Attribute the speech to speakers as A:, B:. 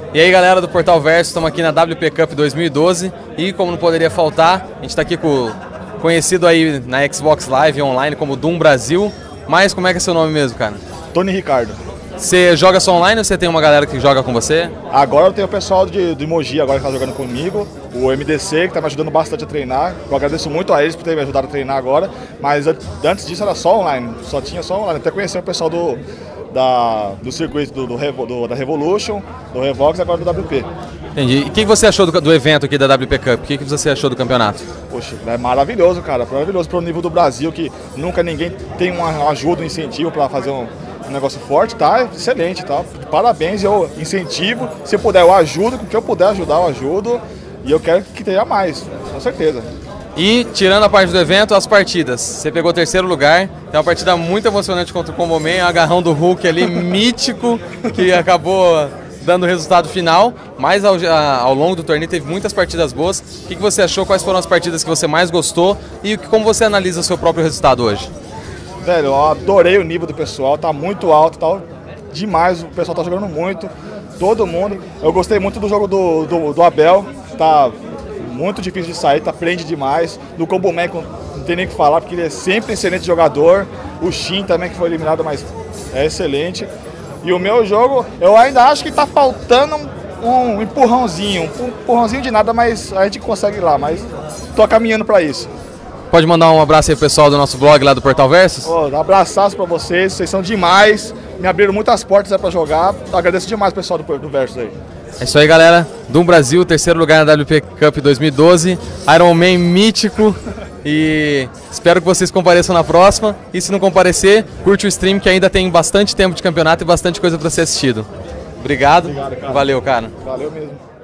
A: E aí galera do Portal Versus, estamos aqui na WP Cup 2012 e como não poderia faltar, a gente está aqui com o conhecido aí na Xbox Live online como Doom Brasil, mas como é que é seu nome mesmo, cara?
B: Tony Ricardo.
A: Você joga só online ou você tem uma galera que joga com você?
B: Agora eu tenho o pessoal de Mogi agora que está jogando comigo, o MDC que está me ajudando bastante a treinar. Eu agradeço muito a eles por terem me ajudado a treinar agora, mas antes disso era só online, só tinha só online. Até conheci o pessoal do circuito da Revolution, do Revox e agora do WP.
A: Entendi. E o que você achou do evento aqui da WP Cup? O que você achou do campeonato?
B: Poxa, é maravilhoso, cara. Maravilhoso para o nível do Brasil, que nunca ninguém tem uma ajuda, um incentivo para fazer um negócio forte, tá? Excelente, tá? Parabéns, eu incentivo. Se eu puder, eu ajudo. Com o que eu puder ajudar, eu ajudo. E eu quero que tenha mais, com certeza.
A: E, tirando a parte do evento, as partidas. Você pegou o terceiro lugar, é uma partida muito emocionante contra o Combo Man, um agarrão do Hulk ali, mítico, que acabou dando o resultado final, mas ao longo do torneio teve muitas partidas boas. O que você achou? Quais foram as partidas que você mais gostou? E como você analisa o seu próprio resultado hoje?
B: Velho, eu adorei o nível do pessoal, tá muito alto, tá demais, o pessoal tá jogando muito, todo mundo. Eu gostei muito do jogo do Abel, tá muito difícil de sair, tá prende demais. Do Combo Man não tem nem o que falar, porque ele é sempre excelente jogador. O Shin também, que foi eliminado, mas é excelente. E o meu jogo, eu ainda acho que tá faltando um empurrãozinho de nada, mas a gente consegue ir lá, mas tô caminhando para isso.
A: Pode mandar um abraço aí pro pessoal do nosso blog lá do Portal Versus?
B: Abraçaço pra vocês são demais, me abriram muitas portas pra jogar, agradeço demais o pessoal do Versus aí.
A: É isso aí, galera. Doom Brasil, terceiro lugar na WP Cup 2012, Iron Man mítico e espero que vocês compareçam na próxima e se não comparecer, curte o stream que ainda tem bastante tempo de campeonato e bastante coisa pra ser assistido. Obrigado,
B: cara.
A: Valeu, cara.
B: Valeu mesmo.